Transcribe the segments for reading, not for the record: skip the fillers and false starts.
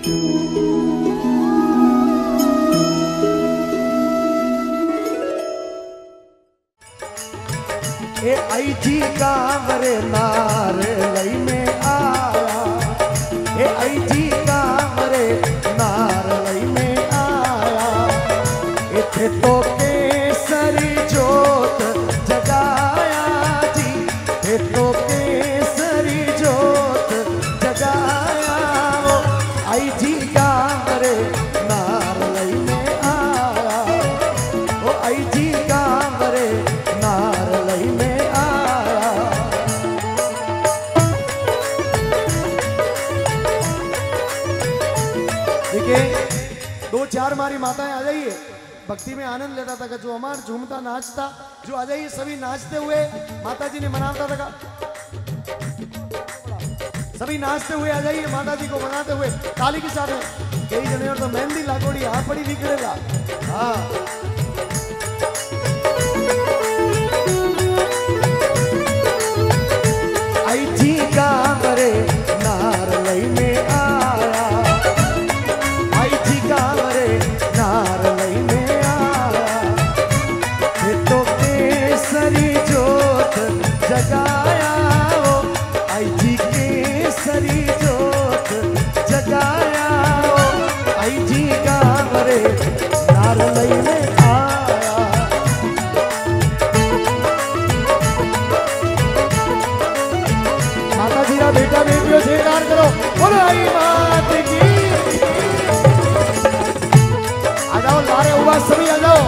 ए आई जी कांवरे नार लई में आया, ए आई जी कांवरे नार लई में आया, इथे तो केसरी जोत जगाया जी, ए तो केसरी जोत जगाया, वो आई जी कांवरे नार लई में आया, वो आई जी कांवरे नार लई में दो चार हमारी माताएं आ जाइए, भक्ति में आनंद लेता था, जो हमारा झूमता नाचता, जो आ जाइए सभी नाचते हुए माता जी ने मनाता था, सभी नाचते हुए आ जाइए माता जी को मनाते हुए ताली के साथ। कई जने और तो मेहंदी लागोड़ी हाँ पड़ी निकलेगा। हाँ आई जी कांवरे नार लई में आया, आई जी कांवरे नार लई में आया, ये तो केसरी जोत जगाया, वो आई जी केसरी जोत जगाया, वो आई जी कांवरे नार लई में आया। माता जी का बेटा बेटियों से कार करो, बोलो आई मात की। आ जाओ लारे हुआ सभी आ जाओ।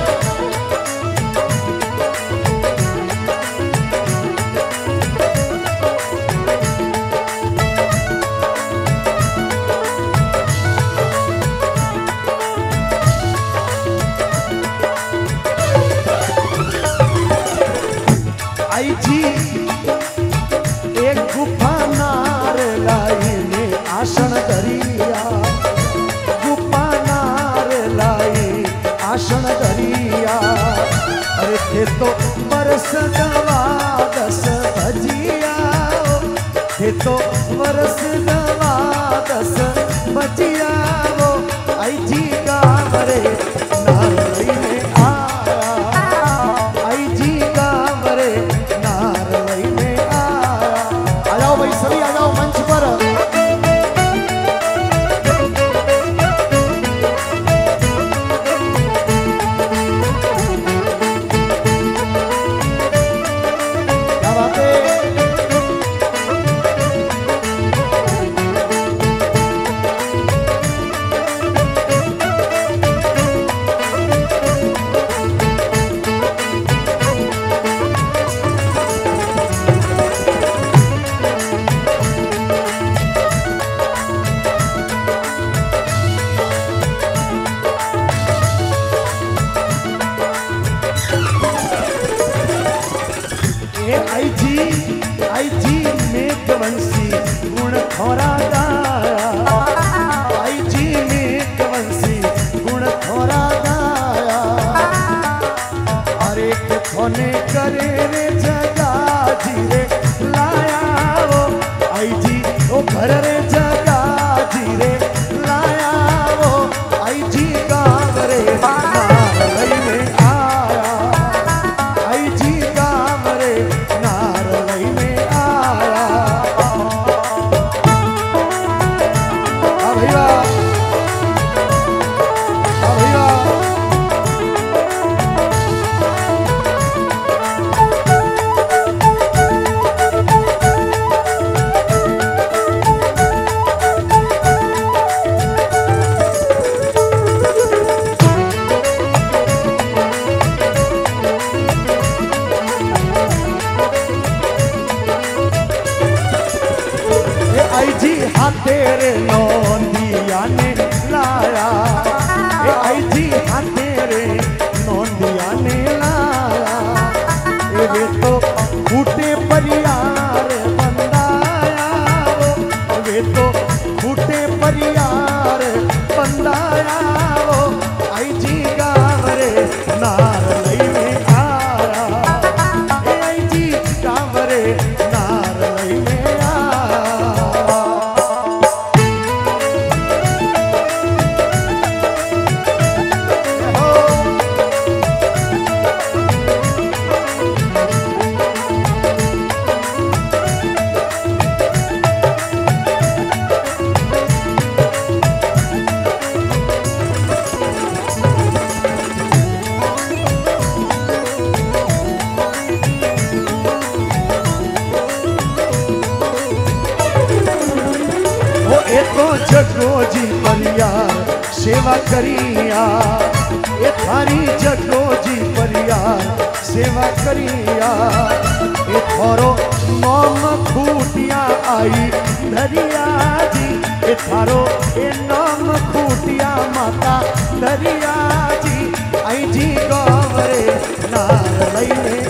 आई जी एक गुफा नार लाई ने आसन करिया, गुफा नार लाई आसन करिया, अरे थे तो बरस दवा दस बजिया, थे तो बरस दवा दस बजिया, वो आई जी कांवरे नार लई में आया, आई जी कांवरे नार लई में आया। आ जाओ भाई सभी आ जाओ मंच पर। क्या बात है। आई जी मेघवंशी गुण थोड़ा गाया, आई जी मेघवंशी गुण थोड़ा गाया, अरे के थोने करे रे जगा जी रे लाया, वो आई जी ओ घर रे जगा जी रे लाया, वो आई जी कांवरे नार लई में आया, आई जी कांवरे नार लई में आया। हाँ भैया, हाँ भैया। आई जी हाँ तेरे नौंदिया ने लाया, ए आई जी हाँ तेरे नौंदिया ने लाया, ए वे तो फूटे परियार बंदाया, वे तो फूटे परियार बंदाया, वो आई जी कांवरे नार लई में आया, ए आई जी कांवरे नार लई में आया। जगो जी परियार सेवा करिया, ए थारी जगो जी परियार सेवा करिया। ए थारो नाम खूटिया आई धरिया जी, ए थारो ए नाम खूटिया माता धरिया जी। आई जी गवरे नार लईने